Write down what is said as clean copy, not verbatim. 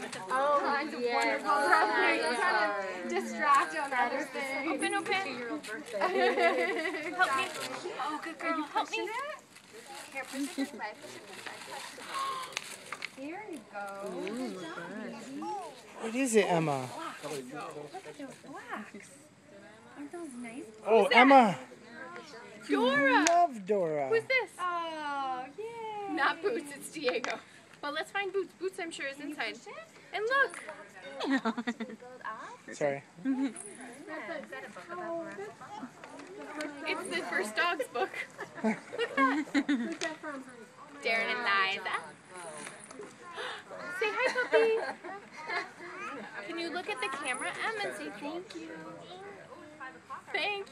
all kinds of wonderful things. Kind of distract on other things. Open. Help me. Oh, good girl. Help me. Here, push it this way. Here you go. Good job. What is it, Emma? Look at those blacks. Aren't those nice? Oh, Emma. Dora. Love Dora. Who's this? Oh, yay. Not Boots, it's Diego. Well, let's find Boots. Boots, I'm sure, is inside. And look. Sorry. It's the first dog's book. Who's that from? Darren and Liza. Say hi, puppy. Can you look at the camera, Em, and say thank you? Thank